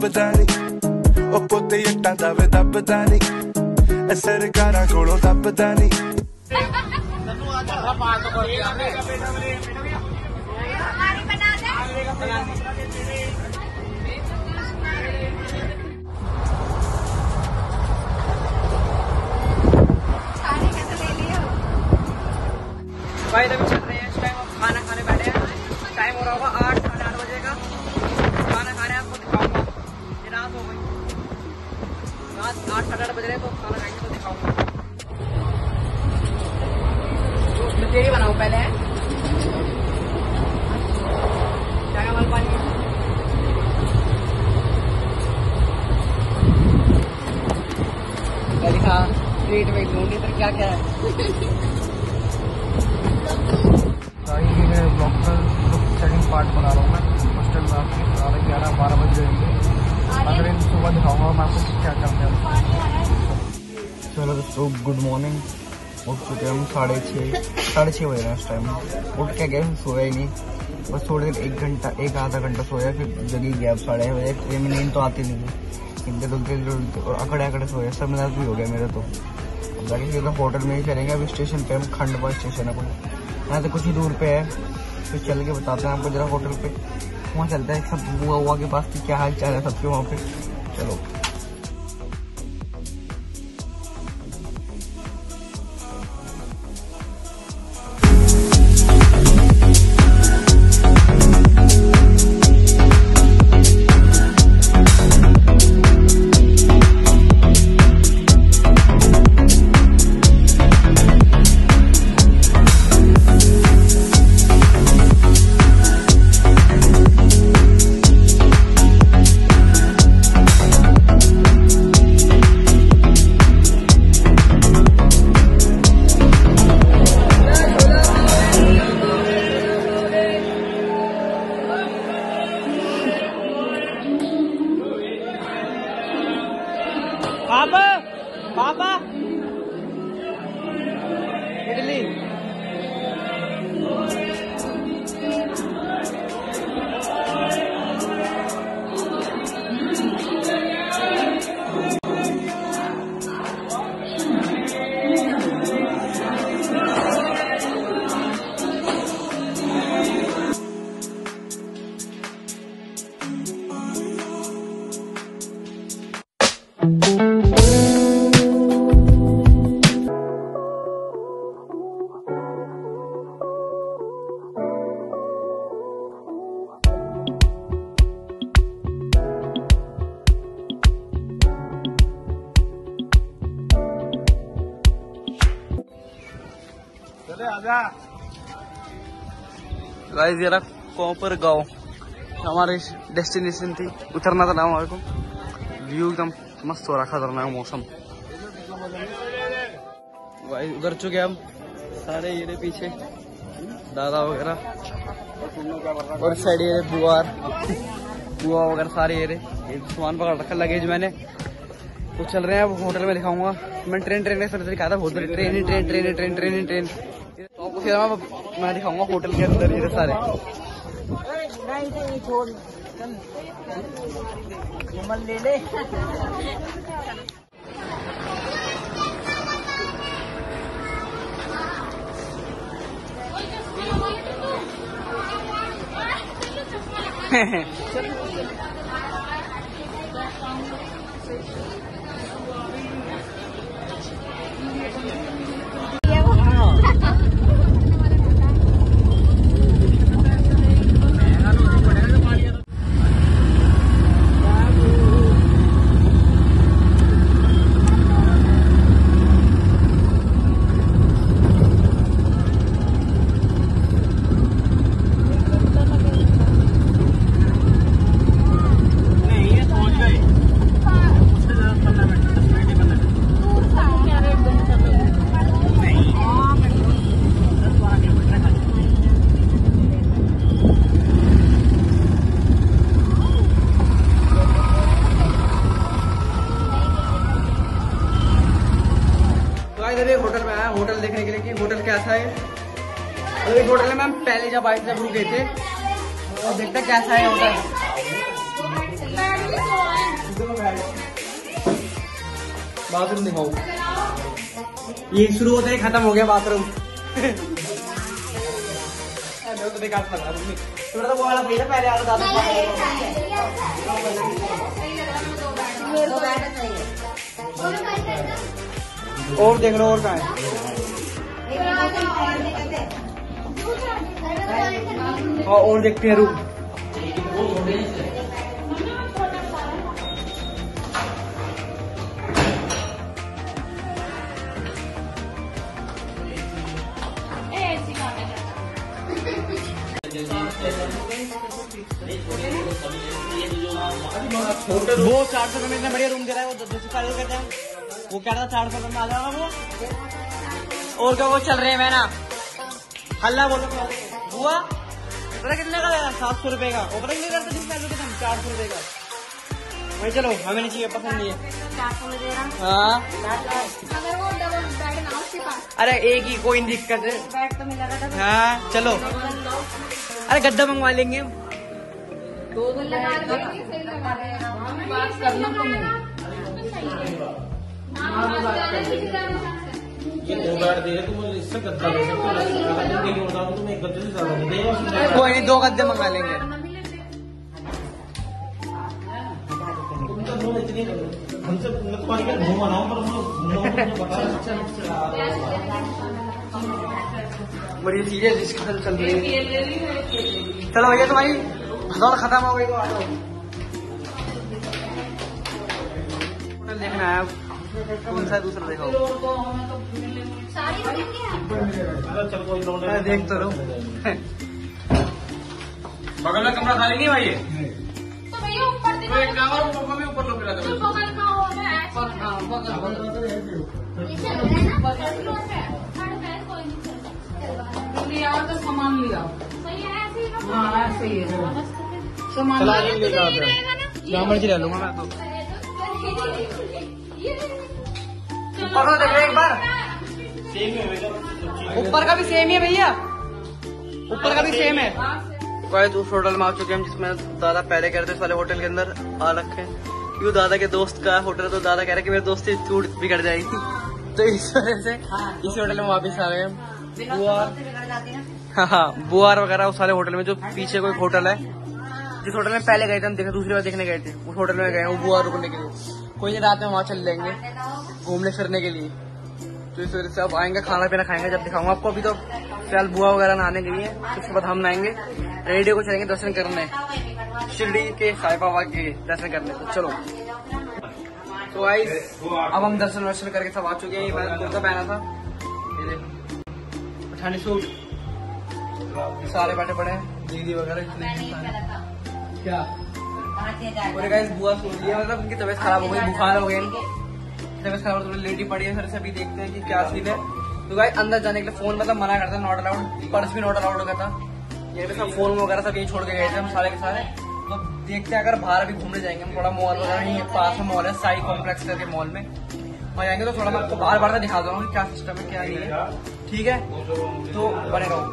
ਲੱਭਦਾ ਨੀ ਉਹ ਪੁੱਤੇ ਜੱਟਾਂ ਦਾ ਵੇ ਦੱਬਦਾ ਨੀ ਸਰਕਾਰਾਂ ਕੋਲੋਂ ਦੱਬਦਾ ਨੀ भाई अभी चल रहे हैं इस टाइम, अब खाना खाने बैठे हैं। टाइम हो रहा होगा 8 साढ़े 8 बजे का। खाना खा रहे हैं, आपको दिखाऊंगा। ये रात हो गई, रात 8 साढ़े 8 बज रहे हैं, तो खाना खाएंगे तो दिखाऊंगा। तेरी बनाओ पहले है क्या माल पानी लिखा प्लेट में ढूंढी तो क्या क्या है। ब्लॉग का सेकंड पार्ट बना रहा हूँ मैं। हॉस्टल में 11-12 बज जाएंगे। अगले दिन सुबह दिखाऊंगा मैं आपको क्या करते हैं। चलो दोस्तों, गुड मॉर्निंग। उठ चुके हम 6:30 बज रहे हैं इस टाइम। उठ के गए, सोया ही नहीं, बस थोड़ी देर 1 आधा घंटा सोया, फिर जगी गया। अब 8:30 बजे ट्रेन में नींद तो आती नहीं है, इनके डुलते और अकड़े सोया, सब मिला भी हो गया मेरा। तो अब जाके सीधा होटल में ही करेंगे। अभी स्टेशन पे हम खंडवा स्टेशन है कोई, यहाँ से कुछ ही दूर पे है, फिर चल के बताते हैं आपको जरा होटल पे। वहाँ चलता है सब बुआ के पास की क्या हाल चाल है सबके वहाँ पे। चलो पापा इडली गाइस, ये रहा कोपर गांव, हमारी डेस्टिनेशन थी। उतरना था ना हमारे को। व्यू एकदम मस्त हो रहा, खतरनाक मौसम। गाइस उधर चुके हम सारे, ये पीछे दादा वगैरह, और साइड ये बुआ वगैरह सारे ये सामान पकड़ रखा, लगेज मैंने। तो चल रहे हैं अब होटल में दिखाऊंगा मैं। ट्रेन से दिखाया था, होटल ट्रेन। तो आपको फिर मैं दिखाऊंगा होटल के अंदर ये सारे। ले ले होटल में आया, होटल देखने के लिए कि होटल कैसा है। तो इस होटल में हम पहले जब आए थे जब रुके थे, और देखते कैसा है होटल। बाथरूम दिखाओ। ये शुरू होते ही खत्म हो गया बाथरूम। तो बेकार लगा रूम में। थोड़ा तो वो वाला भैया पहले वाला दादा। और देख लो और कहाँ है। और देखते हैं रूम। वो 400 में इतना बढ़िया रूम दे रहा है। वो 240 करते हैं। वो क्या था 400 में आ जाएगा वो। और क्या वो चल रहे हैं मैं ना हल्ला बोलो हुआ पता कितने का देगा 700 रुपए का। वो पता नहीं करते जिस पैसे के 400 रुपए का। भाई चलो हमें नहीं चाहिए पसंद नहीं है। हाँ अरे एक ही कोई दिक्कत है। हाँ चलो अरे गद्दा मंगवा लेंगे हम। ये 2 बेड दे तुम इससे गद्दा ले सकते हो। तुम एक गद्दे से ज्यादा नहीं देगा। कोई नहीं 2 गद्दे मंगा लेंगे। हमसे तुम्हारी क्या घूमा ना पर बड़ी सीरियस डिस्कशन चल रही है। चलो भैया तुम्हारी दौड़ खत्म हो गई तो आ जाओ। देखना है अब कौन सा दूसरा देखो। देख तो रहो। बगल में कमरा खाली नहीं भाई ये। तो भैया ऊपर देखो। एक काम और ऊपर भी ऊपर लो फिर जो बगल में हो है यार तो सामान लिया। सही है ऐसे ही। हाँ ऐसे ही है सामान चला के ले जाओ। जहाँ मर्जी ले लूंगा मैं तो। ऊपर को देखो एक बार। ऊपर का भी सेम ही है भैया। ऊपर का भी सेम है। कोई उस होटल में आ चुके हैं जिसमें दादा पहले कह रहे थे इस वाले होटल के अंदर आ रखे हैं। क्यों दादा के दोस्त का होटल तो दादा कह रहे कि मेरे दोस्त की टूट बिगड़ जाएगी। तो इस वजह से इसी होटल में वापिस आ गए हम। हाँ बुआर वगैरह उस वाले होटल में जो पीछे कोई होटल है जिस होटल में पहले गए थे हम देखे दूसरी बार देखने गए थे उस होटल में गए वो बुआर रुकने के लिए। कोई नहीं रात में वहाँ चल जाएंगे घूमने फिरने के लिए। तो इस वजह से अब आएंगे खाना पीना खाएंगे जब दिखाऊंगा आपको। अभी तो फिलहाल बुआ वगैरह नहाने गई है उसके बाद हम नहाएंगे रेडियो को चलेंगे दर्शन करने शिरडी के साईं बाबा के दर्शन करने। तो चलो तो गाइस अब हम दर्शन वर्शन करके सब आ चुके हैं। मैंने कुर्ता पहना था पठानी सूट सारे बैठे पड़े हैं दीदी वगैरह क्या पूरे गाइस बुआ सो लिया मतलब उनकी तबीयत खराब हो गई बुखार हो गई इनको तबीयत खराब थोड़ी लेटी पड़ी है। फिर से अभी देखते हैं कि क्या सीन है। तो गाइस अंदर जाने के लिए फोन मतलब मना करता है नॉट अलाउड। पर्स भी नॉट अलाउड हो गया था। ये भी सब फोन वगैरह सब यही छोड़ के गए थे हम सारे के सारे। तो देखते हैं अगर बाहर भी घूमने जाएंगे हम थोड़ा मॉल वगैरह नहीं पास में मॉल है साई कॉम्प्लेक्स करके मॉल में वहाँ जाएंगे तो थोड़ा मैं आपको बाहर बाहर दिखा दूंगा क्या सिस्टम है क्या नहीं है। ठीक है तो बने रहो।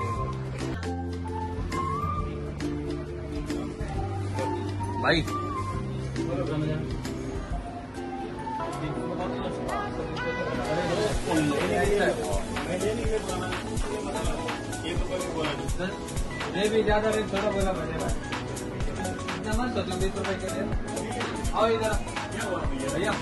भाई ये भी ज्यादा रेट थोड़ा बोला पड़ेगा इतना मत सोचना 20 रुपए के लिए। आओ इधर भैया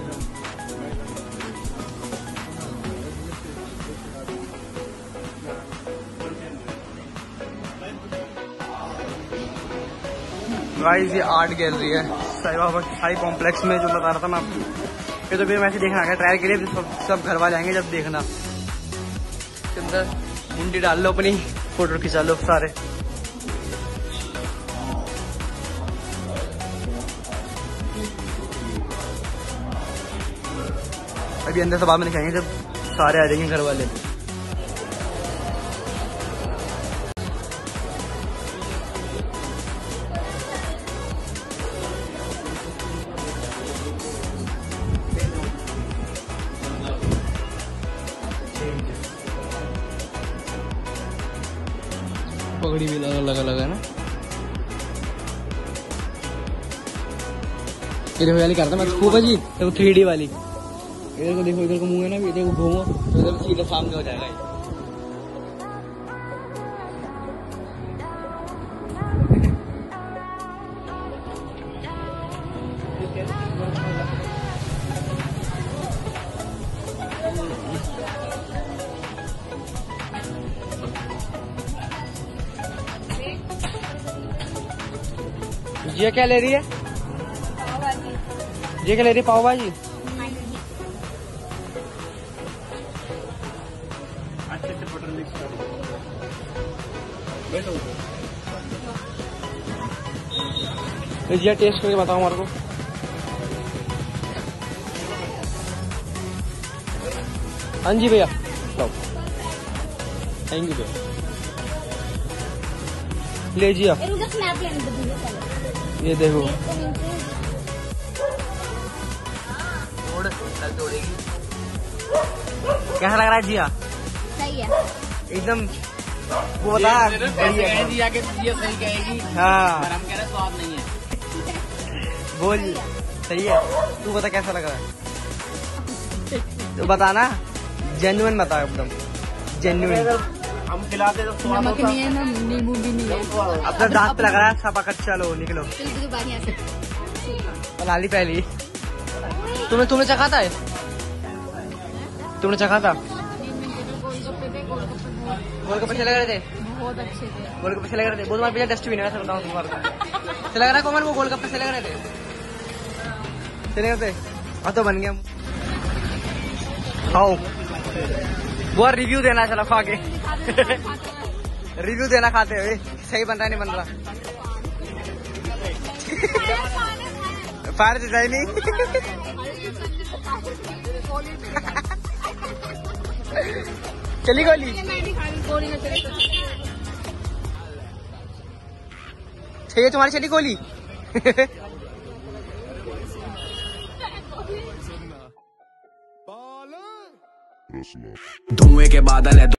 गाइस ये आर्ट गैलरी है साई बाबा साई कॉम्प्लेक्स में जो बता रहा था मैं आपको। फिर तो फिर मैं ऐसे देखना आ गया ट्रायल के लिए सब घर वाले आएंगे जब देखना अंदर मुंडी डाल लो अपनी फोटो खिंचा लो सारे। अभी अंदर से बाद में दिखाएंगे जब सारे आ जाएंगे घर वाले। पगड़ी भी लगा ना ये वाली करता मैं खूब जी तो 3D वाली इधर को देखो, इधर को मुंह है ना, इधर को घूमो तो इधर सीधा सामने हो जाएगा ये। ये क्या ले रही है? ये क्या ले रही है? पाव भाजी। अच्छे से बटर मिक्स कर ये टेस्ट करके बताओ हमारे को। हाँ जी भैया, थैंक यू भैया। लीजिए आप, ये देखो। कैसा लग रहा है जिया? सही है एकदम। वो बता बढ़िया। जिया के ये सही कहेगी। हाँ हम कह रहे स्वाद नहीं है। बोल, सही है। तू बता कैसा लग रहा है? तो बताना, जेन्युइन बता, एकदम जेन्युइन। हम खिलाते तो स्वाद नमक नहीं है ना, नींबू भी नहीं है। अब तो दांत पे लग रहा है सपा कच्चा। चलो निकलो, लाली पहली। तुमने चखा था? तुमने चखा था? गोलगप्पे अच्छे लग रहे थे, बहुत अच्छे थे। गोलगप्पे अच्छे लग रहे थे। बहुत बार भैया डस्टबिन है, वैसे बताऊँ तुम्हारे को। अच्छा लग रहा है कोमल? वो गोलगप्पे अच्छे लग रहे थे, चले गए थे। हाँ तो बन गया। खाओ, वो रिव्यू देना। चलो खा के रिव्यू देना खाते हुए, सही बन रहा है नहीं बन रहा। फायर देता ही नहीं। चली गोली चाहिए तुम्हारी, चली गोली। धुएं के बादल है।